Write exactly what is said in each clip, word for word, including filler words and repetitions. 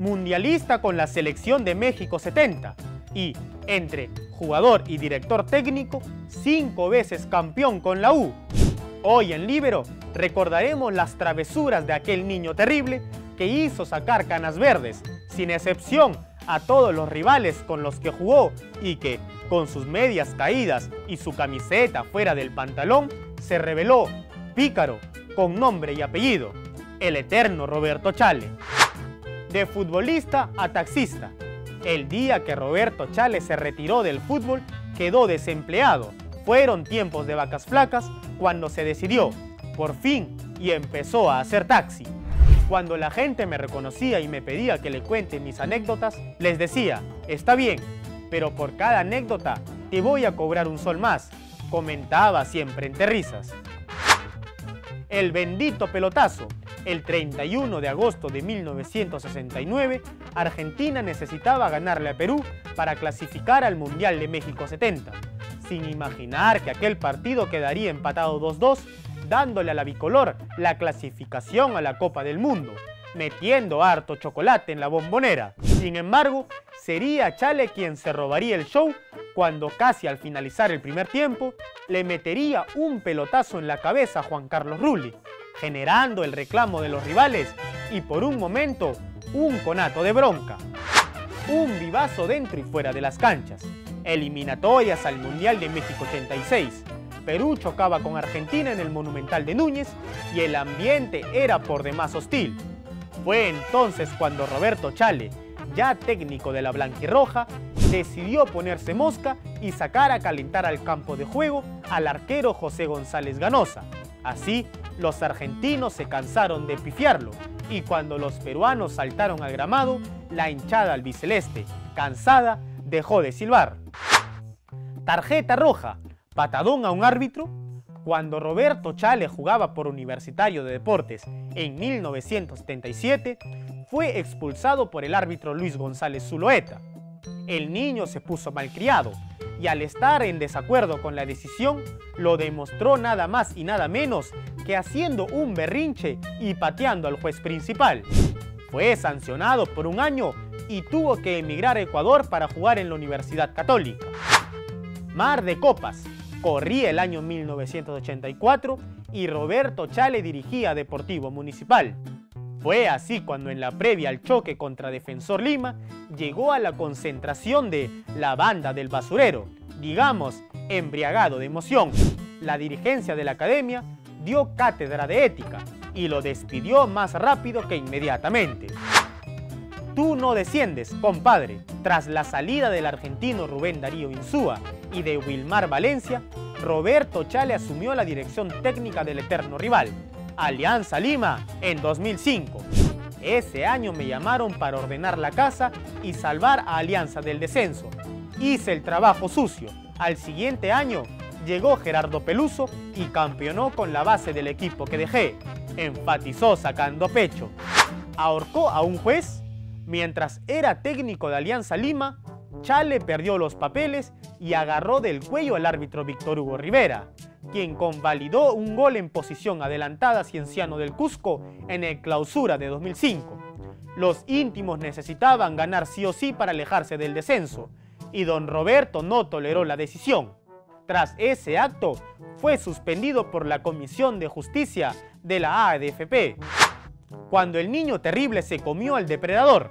mundialista con la selección de México setenta y, entre jugador y director técnico, cinco veces campeón con la U. Hoy en Líbero recordaremos las travesuras de aquel niño terrible que hizo sacar canas verdes, sin excepción, a todos los rivales con los que jugó y que, con sus medias caídas y su camiseta fuera del pantalón, se reveló pícaro, con nombre y apellido, el eterno Roberto Chale. De futbolista a taxista, el día que Roberto Chale se retiró del fútbol quedó desempleado. Fueron tiempos de vacas flacas cuando se decidió, por fin, y empezó a hacer taxi. Cuando la gente me reconocía y me pedía que le cuente mis anécdotas, les decía, está bien, pero por cada anécdota te voy a cobrar un sol más, comentaba siempre entre risas. El bendito pelotazo. El treinta y uno de agosto de mil novecientos sesenta y nueve, Argentina necesitaba ganarle a Perú para clasificar al Mundial de México setenta, sin imaginar que aquel partido quedaría empatado dos dos, dándole a la bicolor la clasificación a la Copa del Mundo, metiendo harto chocolate en la bombonera. Sin embargo, sería Chale quien se robaría el show cuando casi al finalizar el primer tiempo le metería un pelotazo en la cabeza a Juan Carlos Rulli, generando el reclamo de los rivales y por un momento un conato de bronca. Un vivazo dentro y fuera de las canchas. Eliminatorias al Mundial de México ochenta y seis. Perú chocaba con Argentina en el Monumental de Núñez y el ambiente era por demás hostil. Fue entonces cuando Roberto Chale, ya técnico de la blanquirroja, decidió ponerse mosca y sacar a calentar al campo de juego al arquero José González Ganosa. Así, los argentinos se cansaron de pifiarlo y cuando los peruanos saltaron al gramado, la hinchada albiceleste, cansada, dejó de silbar. Tarjeta roja, patadón a un árbitro. Cuando Roberto Chale jugaba por Universitario de Deportes en mil novecientos setenta y siete, fue expulsado por el árbitro Luis González Zuloeta. El niño se puso malcriado y al estar en desacuerdo con la decisión, lo demostró nada más y nada menos que haciendo un berrinche y pateando al juez principal. Fue sancionado por un año y tuvo que emigrar a Ecuador para jugar en la Universidad Católica. Mar de Copas. Corría el año mil novecientos ochenta y cuatro y Roberto Chale dirigía a Deportivo Municipal. Fue así cuando en la previa al choque contra Defensor Lima llegó a la concentración de la banda del basurero, digamos, embriagado de emoción. La dirigencia de la academia dio cátedra de ética y lo despidió más rápido que inmediatamente. Tú no desciendes, compadre. Tras la salida del argentino Rubén Darío Insúa y de Wilmar Valencia, Roberto Chale asumió la dirección técnica del eterno rival, Alianza Lima, en dos mil cinco. Ese año me llamaron para ordenar la casa y salvar a Alianza del descenso. Hice el trabajo sucio. Al siguiente año llegó Gerardo Peluso y campeonó con la base del equipo que dejé, enfatizó sacando pecho. ¿Ahorcó a un juez? Mientras era técnico de Alianza Lima, Chale perdió los papeles y agarró del cuello al árbitro Víctor Hugo Rivera, quien convalidó un gol en posición adelantada a Cienciano del Cusco en el Clausura de dos mil cinco. Los íntimos necesitaban ganar sí o sí para alejarse del descenso, y don Roberto no toleró la decisión. Tras ese acto, fue suspendido por la Comisión de Justicia de la A D F P. Cuando el niño terrible se comió al depredador.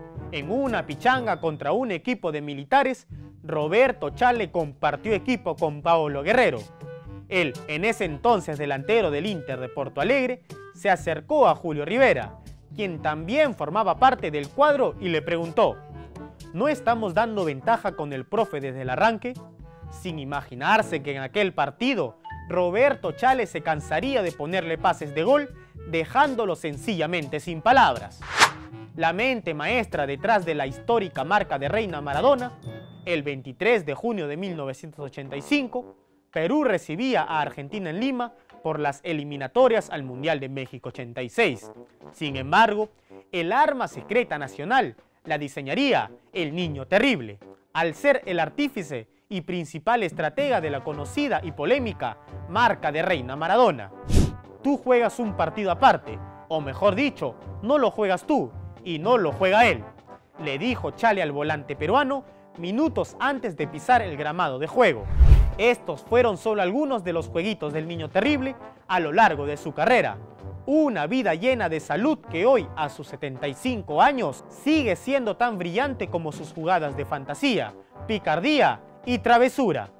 En una pichanga contra un equipo de militares, Roberto Chale compartió equipo con Paolo Guerrero. Él, en ese entonces delantero del Inter de Porto Alegre, se acercó a Julio Rivera, quien también formaba parte del cuadro, y le preguntó: ¿no estamos dando ventaja con el profe desde el arranque? Sin imaginarse que en aquel partido Roberto Chale se cansaría de ponerle pases de gol, dejándolo sencillamente sin palabras. La mente maestra detrás de la histórica marca de Reina Maradona, el veintitrés de junio de mil novecientos ochenta y cinco, Perú recibía a Argentina en Lima por las eliminatorias al Mundial de México ochenta y seis. Sin embargo, el arma secreta nacional la diseñaría el niño terrible, al ser el artífice y principal estratega de la conocida y polémica marca de Reina Maradona. Tú juegas un partido aparte, o mejor dicho, no lo juegas tú, y no lo juega él, le dijo Chale al volante peruano minutos antes de pisar el gramado de juego. Estos fueron solo algunos de los jueguitos del Niño Terrible a lo largo de su carrera. Una vida llena de salud que hoy, a sus setenta y cinco años, sigue siendo tan brillante como sus jugadas de fantasía, picardía y travesura.